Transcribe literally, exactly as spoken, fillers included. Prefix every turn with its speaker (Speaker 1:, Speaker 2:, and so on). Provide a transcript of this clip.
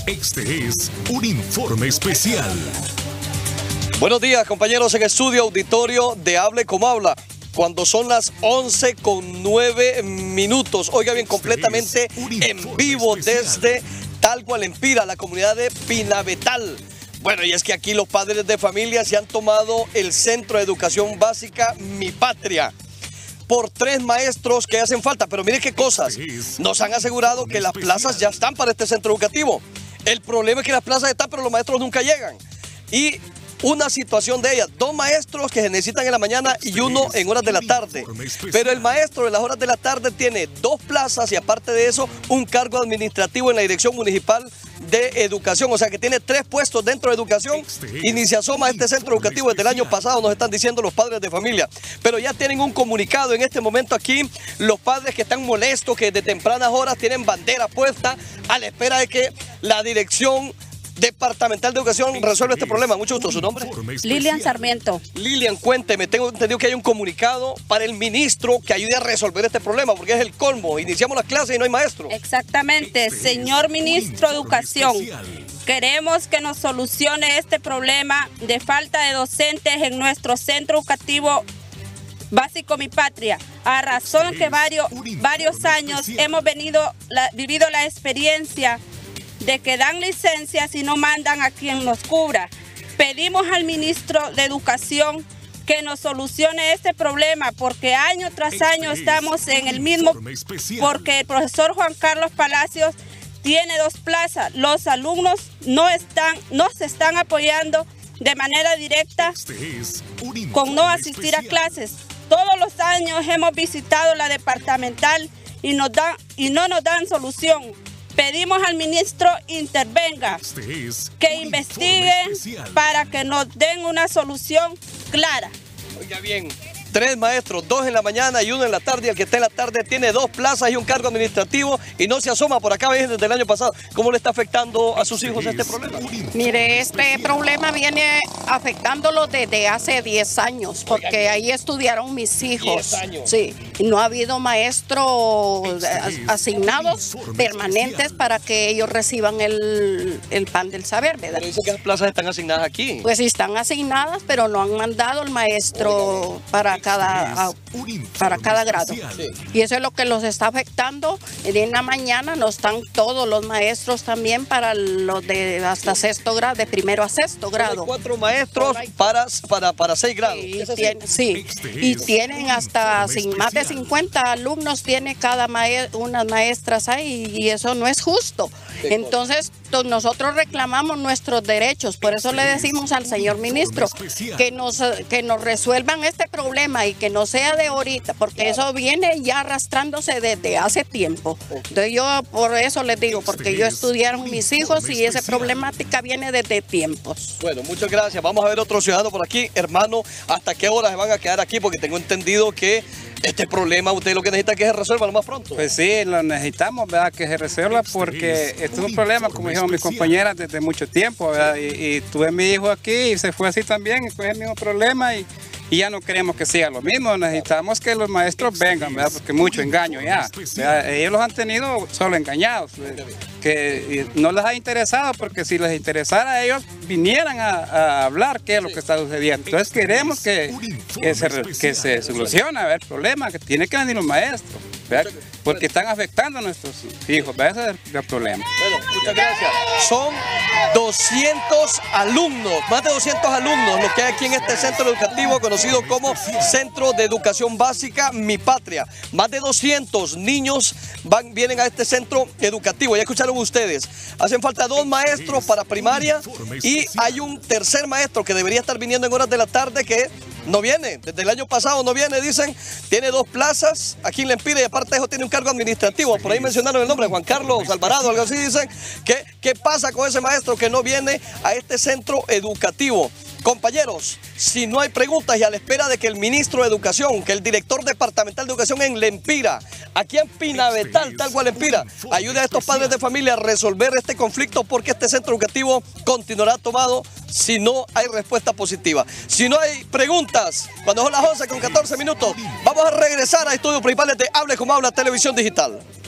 Speaker 1: Este es un informe especial.
Speaker 2: Buenos días, compañeros en estudio, auditorio de Hable Como Habla. Cuando son las once con nueve minutos. Oiga bien, completamente en vivo desde Talco, Empira, la comunidad de Pinavetal. Bueno, y es que aquí los padres de familia se han tomado el Centro de Educación Básica Mi Patria por tres maestros que hacen falta. Pero mire qué cosas, nos han asegurado que las plazas ya están para este centro educativo. El problema es que las plazas están, pero los maestros nunca llegan. Y una situación de ellas, dos maestros que se necesitan en la mañana y uno en horas de la tarde. Pero el maestro en las horas de la tarde tiene dos plazas y aparte de eso, un cargo administrativo en la Dirección Municipal de Educación. O sea que tiene tres puestos dentro de educación y ni se asoma a este centro educativo desde el año pasado, nos están diciendo los padres de familia. Pero ya tienen un comunicado en este momento aquí, los padres que están molestos, que desde tempranas horas tienen bandera puesta a la espera de que la Dirección Departamental de Educación resuelve este problema. Mucho gusto, ¿su nombre?
Speaker 3: Lilian Sarmiento.
Speaker 2: Lilian, cuénteme, tengo entendido que hay un comunicado para el ministro que ayude a resolver este problema, porque es el colmo. Iniciamos las clases y no hay maestro.
Speaker 3: Exactamente, señor ministro de Educación. Queremos que nos solucione este problema de falta de docentes en nuestro centro educativo básico Mi Patria, a razón que varios, varios años hemos venido, la, vivido la experiencia de que dan licencias y no mandan a quien nos cubra. Pedimos al ministro de Educación que nos solucione este problema, porque año tras año estamos en el mismo, porque el profesor Juan Carlos Palacios tiene dos plazas. Los alumnos no están, no se están apoyando de manera directa con no asistir a clases. Todos los años hemos visitado la departamental y, nos dan, y no nos dan solución. Pedimos al ministro intervenga, que investigue para que nos den una solución clara.
Speaker 2: Oiga bien, tres maestros, dos en la mañana y uno en la tarde, y el que está en la tarde tiene dos plazas y un cargo administrativo y no se asoma por acá desde el año pasado. ¿Cómo le está afectando a sus hijos este problema?
Speaker 4: Mire, este problema viene afectándolo desde hace diez años, porque ahí estudiaron mis hijos.
Speaker 2: diez años.
Speaker 4: Sí, y no ha habido maestros asignados permanentes para que ellos reciban el, el pan del saber, ¿verdad?
Speaker 2: Pero dice que las plazas están asignadas aquí.
Speaker 4: Pues sí están asignadas, pero no han mandado el maestro para cada, para cada grado.
Speaker 2: Sí.
Speaker 4: Y eso es lo que los está afectando. En la mañana no están todos los maestros también para los de hasta sexto grado, de primero a sexto grado.
Speaker 2: Hay cuatro maestros para, para, para seis grados.
Speaker 4: Sí, tiene, sí. Y tienen hasta sin, más de cincuenta alumnos, tiene cada maestra, unas maestras ahí, y eso no es justo. Entonces, nosotros reclamamos nuestros derechos, por eso le decimos al señor ministro que nos, que nos resuelvan este problema y que no sea de ahorita, porque eso viene ya arrastrándose desde hace tiempo. Entonces yo por eso les digo, porque yo estudiaron mis hijos y esa problemática viene desde tiempos.
Speaker 2: Bueno, muchas gracias. Vamos a ver otro ciudadano por aquí. Hermano, ¿hasta qué hora se van a quedar aquí? Porque tengo entendido que este problema usted lo que necesita es que se resuelva lo más pronto.
Speaker 5: Pues sí, lo necesitamos, ¿verdad? Que se resuelva, porque este es un problema, como dijeron mis compañeras, desde mucho tiempo, ¿verdad? Y, y tuve mi hijo aquí y se fue así también, y fue el mismo problema y, y ya no queremos que siga lo mismo. Necesitamos que los maestros vengan, ¿verdad? Porque mucho engaño ya, ¿verdad? Ellos los han tenido solo engañados, que no les ha interesado, porque si les interesara ellos vinieran a, a hablar qué es lo que está sucediendo. Entonces queremos que, que, se, que se solucione el problema, que tiene que venir los maestros, ¿verdad? Porque están afectando a nuestros hijos, ¿verdad? Ese es el problema.
Speaker 2: Bueno, muchas gracias. Son doscientos alumnos, más de doscientos alumnos los que hay aquí en este centro educativo conocido como Centro de Educación Básica Mi Patria. Más de doscientos niños van, vienen a este centro educativo. Ya escucharon ustedes, hacen falta dos maestros para primaria y hay un tercer maestro que debería estar viniendo en horas de la tarde que no viene, desde el año pasado no viene, dicen, tiene dos plazas aquí en Empira y aparte de eso tiene un cargo administrativo. Por ahí mencionaron el nombre, Juan Carlos Alvarado, algo así dicen. ¿Qué, qué pasa con ese maestro que no viene a este centro educativo? Compañeros, si no hay preguntas y a la espera de que el ministro de Educación, que el director departamental de Educación en Empira, aquí en Pinavetal, tal cual Empira, ayude a estos padres de familia a resolver este conflicto, porque este centro educativo continuará tomado si no hay respuesta positiva. Si no hay preguntas, cuando son las once con catorce minutos, vamos a regresar a estudios principales de Hable Como Habla Televisión Digital.